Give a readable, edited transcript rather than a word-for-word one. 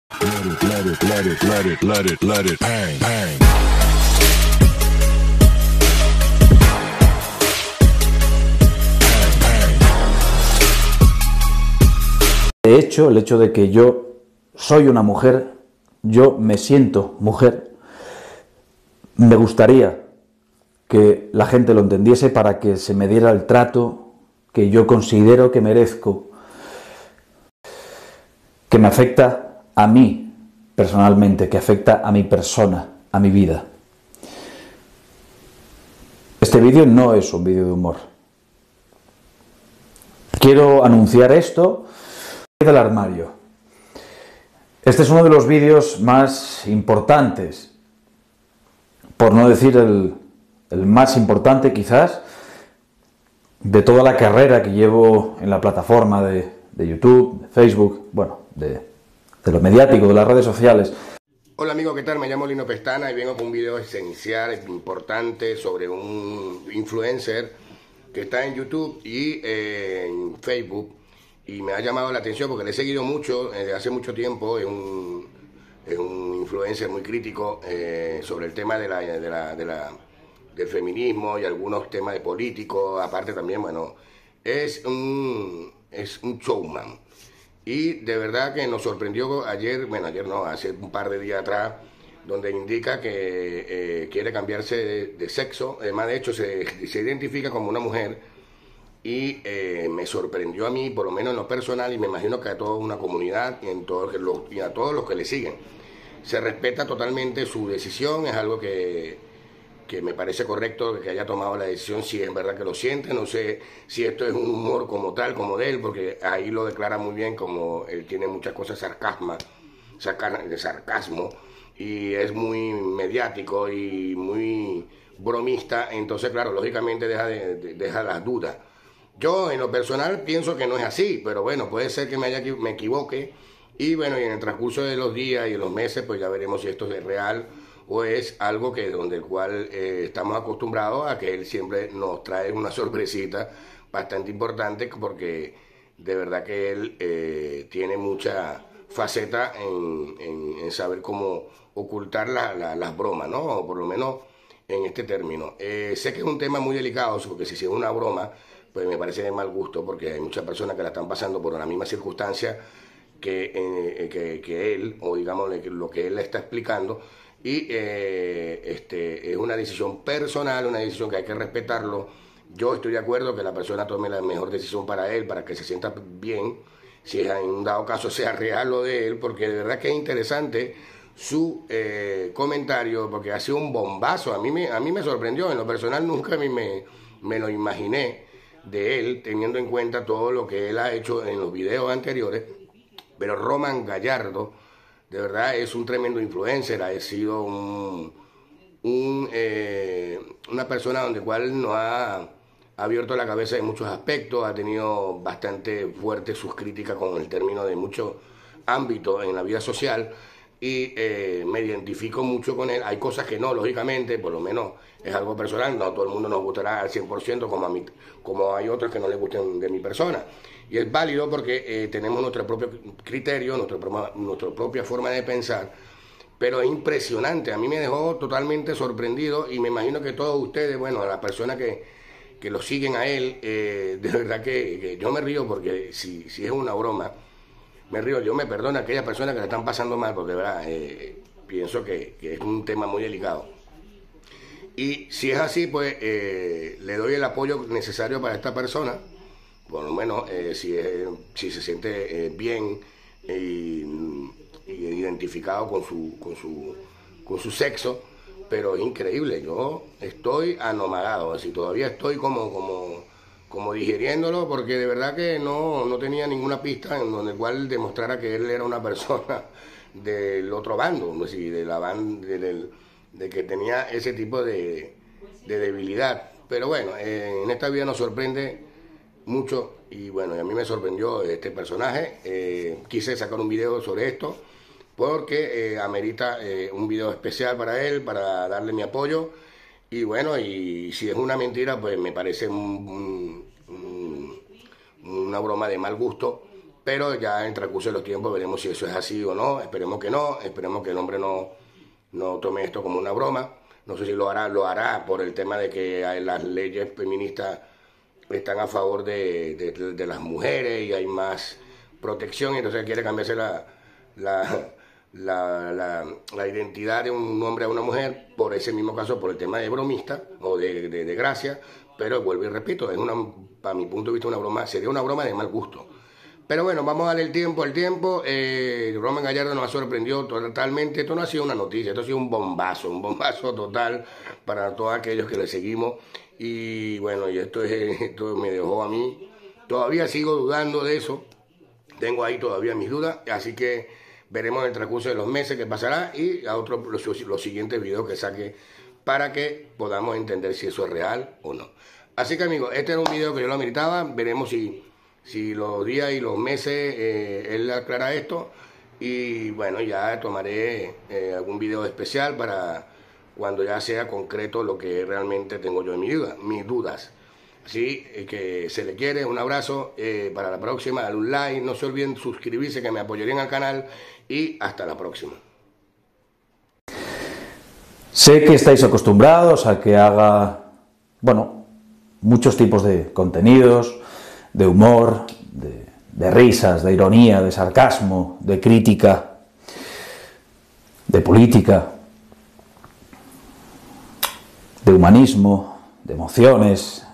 Let it bang, bang. De hecho, el hecho de que yo soy una mujer, yo me siento mujer, me gustaría que la gente lo entendiese para que se me diera el trato que yo considero que merezco, que me afecta a mí personalmente, que afecta a mi persona, a mi vida. Este vídeo no es un vídeo de humor. Quiero anunciar esto del armario. Este es uno de los vídeos más importantes, por no decir el más importante quizás, de toda la carrera que llevo en la plataforma de YouTube, de Facebook, bueno, de lo mediático, de las redes sociales. Hola amigos, ¿qué tal? Me llamo Lino Pestana y vengo con un video esencial, importante, sobre un influencer que está en YouTube y en Facebook. Y me ha llamado la atención porque le he seguido mucho, desde hace mucho tiempo. Es un influencer muy crítico sobre el tema del feminismo y algunos temas de políticos. Aparte también, bueno, es un showman. Y de verdad que nos sorprendió ayer no, hace un par de días atrás, donde indica que quiere cambiarse de sexo. Además, de hecho, se identifica como una mujer. Y me sorprendió a mí, por lo menos en lo personal, y me imagino que a toda una comunidad y a todos los que le siguen. Se respeta totalmente su decisión, es algo que me parece correcto que haya tomado la decisión, si es verdad que lo siente. No sé si esto es un humor como tal, como de él, porque ahí lo declara muy bien, como él tiene muchas cosas de sarcasmo, y es muy mediático y muy bromista. Entonces, claro, lógicamente deja las dudas. Yo, en lo personal, pienso que no es así, pero bueno, puede ser que me equivoque. Y bueno, y en el transcurso de los días y de los meses, pues ya veremos si esto es real o es algo el cual estamos acostumbrados a que él siempre nos trae una sorpresita bastante importante, porque de verdad que él tiene mucha faceta en saber cómo ocultar las bromas, ¿no? O por lo menos en este término. Sé que es un tema muy delicado, porque si es una broma, pues me parece de mal gusto, porque hay muchas personas que la están pasando por la misma circunstancia que él, o digamos lo que él le está explicando. Y es una decisión personal, una decisión que hay que respetarlo. Yo estoy de acuerdo que la persona tome la mejor decisión para él, para que se sienta bien, si en un dado caso sea real lo de él, porque de verdad que es interesante su comentario, porque ha sido un bombazo. A mí me sorprendió. En lo personal nunca me lo imaginé de él, teniendo en cuenta todo lo que él ha hecho en los videos anteriores. Pero Roman Gallardo, de verdad, es un tremendo influencer. Ha sido una persona donde cual nos ha abierto la cabeza en muchos aspectos. Ha tenido bastante fuertes sus críticas con el término de muchos ámbitos en la vida social. Y me identifico mucho con él. Hay cosas que no, lógicamente, por lo menos es algo personal. No a todo el mundo nos gustará al 100%, como a mí, como hay otros que no les gusten de mi persona. Y es válido porque tenemos nuestro propio criterio, nuestra propia forma de pensar. Pero es impresionante. A mí me dejó totalmente sorprendido, y me imagino que todos ustedes, bueno, a las personas que lo siguen a él, de verdad que yo me río, porque si es una broma, me río. Yo me perdono a aquellas personas que la están pasando mal, porque de verdad pienso que es un tema muy delicado. Y si es así, pues le doy el apoyo necesario para esta persona, por lo menos si se siente bien y identificado con su sexo. Pero es increíble, yo estoy anonadado, así todavía estoy como digiriéndolo, porque de verdad que no tenía ninguna pista en donde cual demostrara que él era una persona del otro bando, así, de la banda, de que tenía ese tipo de debilidad. Pero bueno, en esta vida nos sorprende mucho, y bueno, a mí me sorprendió este personaje. Quise sacar un video sobre esto porque amerita un video especial para él, para darle mi apoyo. Y bueno, y si es una mentira, pues me parece una broma de mal gusto. pero ya en transcurso de los tiempos veremos si eso es así o no. Esperemos que no, esperemos que el hombre no tome esto como una broma. No sé si lo hará por el tema de que las leyes feministas están a favor de las mujeres y hay más protección, y entonces quiere cambiarse la identidad de un hombre a una mujer por ese mismo caso, por el tema de bromista o de gracia. Pero vuelvo y repito, para mi punto de vista, una broma, sería una broma de mal gusto. Pero bueno, vamos a darle el tiempo al tiempo. Roman Gallardo nos ha sorprendido totalmente. Esto no ha sido una noticia, esto ha sido un bombazo total para todos aquellos que le seguimos. Y bueno, y esto me dejó a mí. Todavía sigo dudando de eso. Tengo ahí todavía mis dudas. Así que veremos en el transcurso de los meses qué pasará y a los siguientes videos que saque para que podamos entender si eso es real o no. Así que amigos, este era un video que yo lo ameritaba. Veremos si los días y los meses él aclara esto, y bueno, ya tomaré algún video especial para cuando ya sea concreto lo que realmente tengo yo en mis dudas. Así que se le quiere, un abrazo, para la próxima, dale un like, no se olviden suscribirse, que me apoyarían al canal, y hasta la próxima. Sé que estáis acostumbrados a que haga, bueno, muchos tipos de contenidos, de humor, de risas, de ironía, de sarcasmo, de crítica, de política, de humanismo, de emociones,